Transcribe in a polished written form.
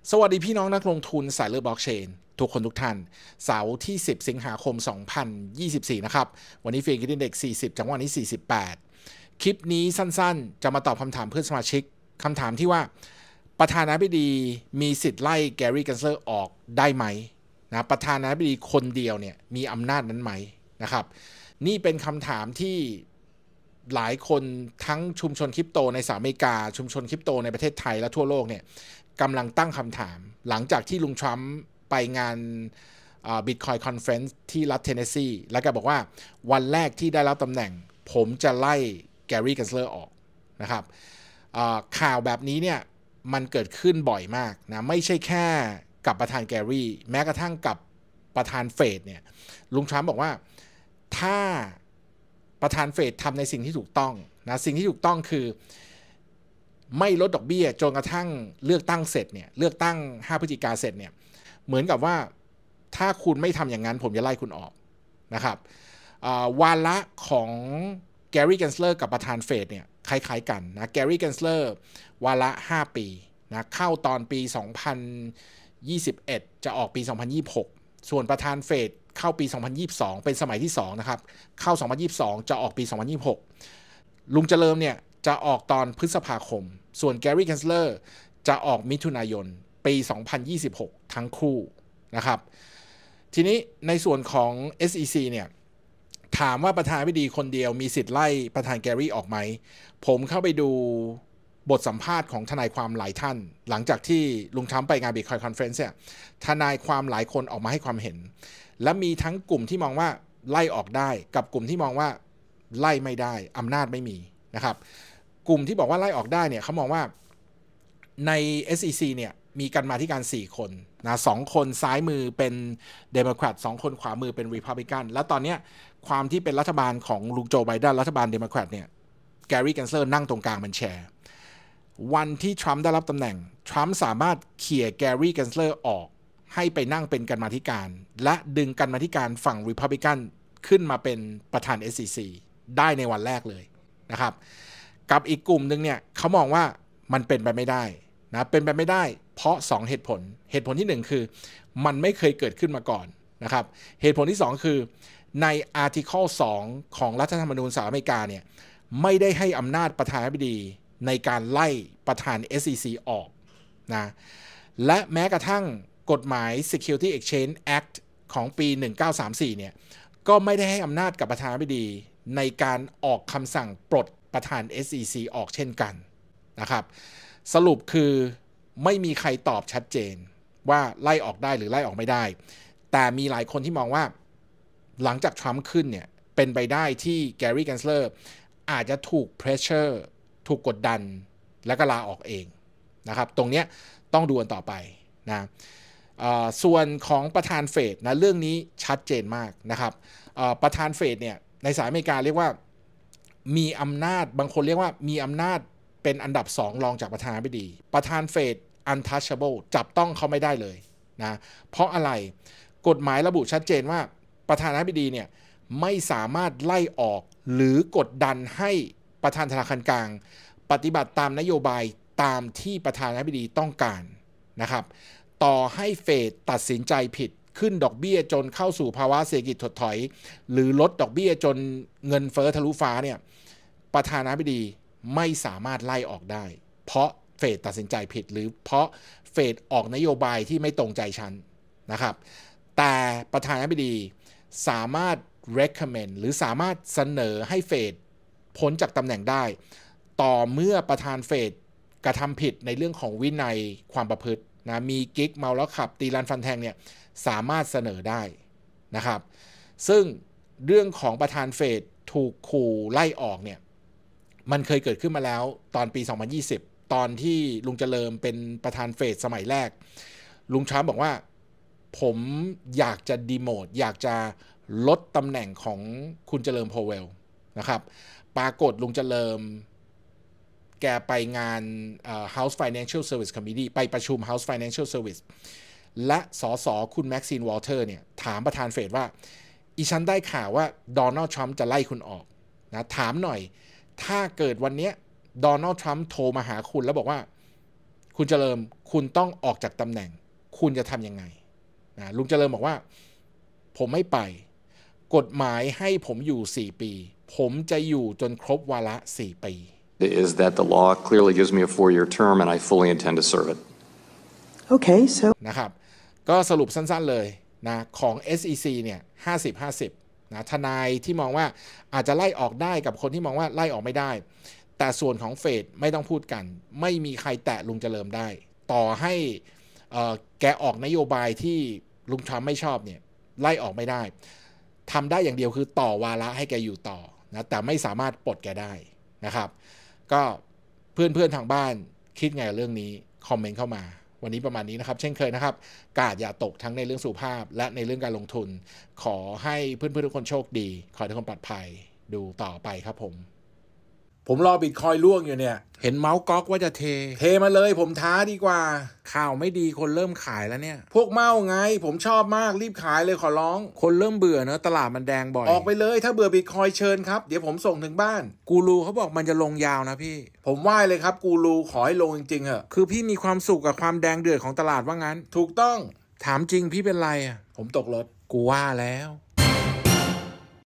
สวัสดีพี่น้องนักลงทุนสายเลือดบล็อกเชนทุกคนทุกท่านเสาร์ที่10สิงหาคม2024นะครับวันนี้เฟกอินเด็กซ์40จังหวะนี้48คลิปนี้สั้นๆจะมาตอบคำถามเพื่อนสมาชิกคำถามที่ว่าประธานาธิบดีมีสิทธิ์ไล่แกรี่กันเซอร์ออกได้ไหมนะประธานาธิบดีคนเดียวเนี่ยมีอำนาจนั้นไหมนะครับนี่เป็นคำถามที่หลายคนทั้งชุมชนคริปโตในสหรัฐอเมริกาชุมชนคริปโตในประเทศไทยและทั่วโลกเนี่ยกำลังตั้งคำถามหลังจากที่ลุงทรัมป์ไปงานBitcoin Conference ที่รัฐเทนเนสซีแล้วก็บอกว่าวันแรกที่ได้รับตำแหน่งผมจะไล่แกรี่กันเซอร์ออกนะครับข่าวแบบนี้เนี่ยมันเกิดขึ้นบ่อยมากนะไม่ใช่แค่กับประธานแกรี่แม้กระทั่งกับประธานเฟดเนี่ยลุงทรัมป์บอกว่าถ้าประธานเฟดทำในสิ่งที่ถูกต้องนะสิ่งที่ถูกต้องคือไม่ลดดอกเบี้ยจนกระทั่งเลือกตั้งเสร็จเนี่ยเลือกตั้ง5 พฤศจิกายนเสร็จเนี่ยเหมือนกับว่าถ้าคุณไม่ทำอย่างนั้นผมจะไล่คุณออกนะครับวาระของแกรี่แกนสเลอร์กับประธานเฟดเนี่ยคล้ายๆกันนะแกรี่แกนสเลอร์วาระ5 ปีนะเข้าตอนปี2021จะออกปี2026ส่วนประธานเฟดเข้าปี2022เป็นสมัยที่2นะครับเข้า2022จะออกปี2026ลุงเจริญเนี่ยจะออกตอนพฤษภาคมส่วนแกรี่แกนสเลอร์จะออกมิถุนายนปี2026ทั้งคู่นะครับทีนี้ในส่วนของ SEC เนี่ยถามว่าประธานาธิบดีคนเดียวมีสิทธิ์ไล่ประธานแกรี่ออกไหมผมเข้าไปดูบทสัมภาษณ์ของทนายความหลายท่านหลังจากที่ลุงทรัมป์ไปงาน Bitcoin Conference เนี่ยทนายความหลายคนออกมาให้ความเห็นและมีทั้งกลุ่มที่มองว่าไล่ออกได้กับกลุ่มที่มองว่าไล่ไม่ได้อำนาจไม่มีนะครับกลุ่มที่บอกว่าไล่ออกได้เนี่ยเขามองว่าใน SEC เนี่ยมีกันมาที่การ4 คนนะ2 คนซ้ายมือเป็นเดโมแครต2 คนขวามือเป็นรีพับลิกันแล้วตอนนี้ความที่เป็นรัฐบาลของลุงโจไบเดนรัฐบาลเดโมแครตเนี่ยแกรี่แกนเซอร์นั่งตรงกลางเป็นแชร์วันที่ทรัมป์ได้รับตำแหน่งทรัมป์สามารถเขี่ยแกรี่แกนเซอร์ออกให้ไปนั่งเป็นกรรมาธิการและดึงกรรมาธิการฝั่งรีพับลิกันขึ้นมาเป็นประธาน SEC ได้ในวันแรกเลยนะครับกับอีกกลุ่มนึงเนี่ยเขามองว่ามันเป็นไปไม่ได้นะเป็นไปไม่ได้เพราะ2 เหตุผลที่1คือมันไม่เคยเกิดขึ้นมาก่อนนะครับเหตุผลที่2คือในอาร์ติเคิล2ของรัฐธรรมนูญสหรัฐอเมริกาเนี่ยไม่ได้ให้อำนาจประธานาธิบดีในการไล่ประธาน SEC ออกนะและแม้กระทั่งกฎหมาย Security Exchange Act ของปี 1934เนี่ยก็ไม่ได้ให้อำนาจกับประธานาธิบดีในการออกคำสั่งปลดประธาน SEC ออกเช่นกันนะครับสรุปคือไม่มีใครตอบชัดเจนว่าไล่ออกได้หรือไล่ออกไม่ได้แต่มีหลายคนที่มองว่าหลังจากทรัมป์ขึ้นเนี่ยเป็นไปได้ที่แกรี่แกนสเลอร์อาจจะถูกเพรสเชอร์ถูกกดดันแล้วก็ลาออกเองนะครับตรงนี้ต้องดูกันต่อไปนะส่วนของประธานเฟดนะเรื่องนี้ชัดเจนมากนะครับประธานเฟดเนี่ยในสหรัฐอเมริกาเรียกว่ามีอำนาจบางคนเรียกว่ามีอำนาจเป็นอันดับ2รองจากประธานาธิบดีประธานเฟด untouchable จับต้องเขาไม่ได้เลยนะเพราะอะไรกฎหมายระบุชัดเจนว่าประธานาธิบดีเนี่ยไม่สามารถไล่ออกหรือกดดันให้ประธานธนาคารกลางปฏิบัติตามนโยบายตามที่ประธานาธิบดีต้องการนะครับต่อให้เฟดตัดสินใจผิดขึ้นดอกเบี้ยจนเข้าสู่ภาวะเศรษฐกิจถดถอยหรือลดดอกเบี้ยจนเงินเฟ้อทะลุฟ้าเนี่ยประธานาธิบดีไม่สามารถไล่ออกได้เพราะเฟดตัดสินใจผิดหรือเพราะเฟดออกนโยบายที่ไม่ตรงใจฉันนะครับแต่ประธานาธิบดีสามารถ recommend หรือสามารถเสนอให้เฟดพ้นจากตำแหน่งได้ต่อเมื่อประธานเฟดกระทำผิดในเรื่องของวินัยความประพฤตินะมีกิ๊กเมาแล้วขับตีรันฟันแทงเนี่ยสามารถเสนอได้นะครับซึ่งเรื่องของประธานเฟดถูกขู่ไล่ออกเนี่ยมันเคยเกิดขึ้นมาแล้วตอนปี2020ตอนที่ลุงเจริญเป็นประธานเฟดสมัยแรกลุงทรัมป์บอกว่าผมอยากจะดีโมทอยากจะลดตำแหน่งของคุณเจริญโพเวลนะครับปรากฏลุงเจริญแกไปงานHouse Financial Service Committee ไปประชุม House Financial Service และสสคุณแม็กซินวอลเตอร์เนี่ยถามประธานเฟดว่าอีฉันได้ข่าวว่าโดนัลด์ทรัมป์จะไล่คุณออกนะถามหน่อยถ้าเกิดวันนี้โดนัลด์ทรัมป์โทรมาหาคุณแล้วบอกว่าคุณเจริญคุณต้องออกจากตำแหน่งคุณจะทำยังไงนะลุงเจริญบอกว่าผมไม่ไปกฎหมายให้ผมอยู่4 ปีผมจะอยู่จนครบวาระ4 ปี is that the law clearly gives me a 4-year term and I fully intend to serve it. Okay, so นะครับก็สรุปสั้นๆเลยนะของ SEC เนี่ย50-50นะทนายที่มองว่าอาจจะไล่ออกได้กับคนที่มองว่าไล่ออกไม่ได้แต่ส่วนของเฟดไม่ต้องพูดกันไม่มีใครแตะลุงเจริญได้ต่อให้แกออกนโยบายที่ลุงทรัมป์ไม่ชอบเนี่ยไล่ออกไม่ได้ทำได้อย่างเดียวคือต่อวาระให้แกอยู่ต่อนะแต่ไม่สามารถปลดแกได้นะครับก็เพื่อนๆทางบ้านคิดไงเรื่องนี้คอมเมนต์เข้ามาวันนี้ประมาณนี้นะครับเช่นเคยนะครับกาดอย่าตกทั้งในเรื่องสุขภาพและในเรื่องการลงทุนขอให้เพื่อนๆทุกคนโชคดีขอให้ทุกคนปลอดภัยดูต่อไปครับผมรอบิตคอยล่วงอยู่เนี่ยเห็นเมาส์ก๊อกว่าจะเทมาเลยผมท้าดีกว่าข่าวไม่ดีคนเริ่มขายแล้วเนี่ยพวกเมาไงผมชอบมากรีบขายเลยขอร้องคนเริ่มเบื่อเนอะตลาดมันแดงบ่อยออกไปเลยถ้าเบื่อบิตคอยเชิญครับเดี๋ยวผมส่งถึงบ้านกูรูเขาบอกมันจะลงยาวนะพี่ผมไหว้เลยครับกูรูขอให้ลงจริงๆเหอะคือพี่มีความสุขกับความแดงเดือดของตลาดว่างั้นถูกต้องถามจริงพี่เป็นไรอ่ะผมตกรถกูว่าแล้ว